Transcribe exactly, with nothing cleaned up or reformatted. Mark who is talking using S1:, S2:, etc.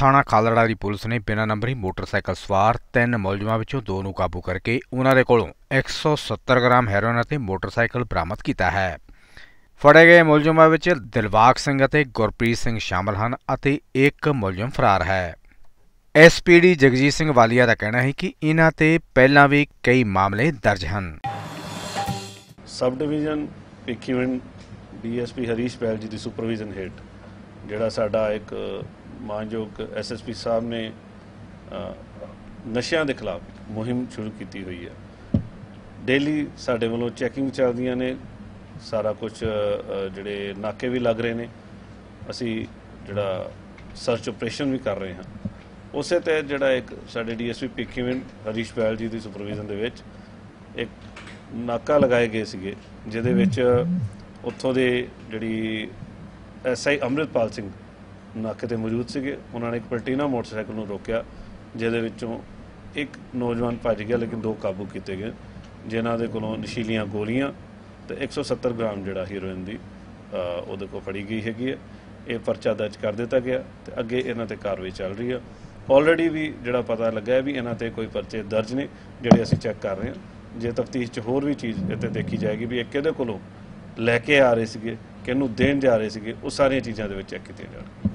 S1: थाणा खालड़ा की पुलिस ने बिना नंबरी मोटरसाइकिल सवार तीन मुलजमां विचों दो नूं काबू करके उन्हां दे कोलों एक सौ सत्तर ग्राम हैरोइन अते मोटरसाइकिल बरामद किया है। फड़े गए मुलजमां विच दिलबाग सिंह अते गुरप्रीत सिंह शामिल हैं अते एक मुलजम फरार है। S P D Jagjit Singh Walia का कहना है कि इन्हां ते पहलां भी कई मामले दर्ज हैं।
S2: Sub division Bhikhiwind D S P Harish Bail ji की सुपरविजन हेठ जिहड़ा साडा एक मानयोग एस एस पी साहब ने नशियां के खिलाफ मुहिम शुरू की हुई है। डेली साडे वालों चैकिंग चलदियां ने, सारा कुछ जिहड़े नाके भी लग रहे हैं, असी जिहड़ा सर्च ऑपरेशन भी कर रहे हैं। उस तहत जिहड़ा एक साडे D S P Bhikhiwind Harish Bail ji की सुपरविजन दे विच एक नाका लगाए गए सीगे, जिहदे विच उत्थों दे जिहड़ी एस आई अमृतपाल सिंह नाके ते मौजूद सीगे। उन्होंने एक प्लैटिना मोटरसाइकिल नूं रोकिया, जिहदे विचों एक नौजवान भज गया लेकिन दो काबू किए गए, जिन्हां दे कोलों नशीलियां गोलियां ते एक सौ सत्तर ग्राम जिहड़ा हीरोइन दी उहदे कोल फड़ी गई हैगी है। ये परचा दर्ज कर दिता गया ते अगे इन्हां ते कार्रवाई चल रही है। ऑलरेडी भी जिहड़ा पता लगा है भी इन्हां ते कोई परचे दर्ज ने, जिहड़े असीं चैक कर रहे हैं। जे तफ्तीश च होर भी चीज़ इत्ते देखी जाएगी भी एक किहदे कोलों लैके आ रहे सीगे, किहनूं देण जा रहे सीगे, उह सारियां चीज़ां दे विच चैक कीतियां जाणगीआं।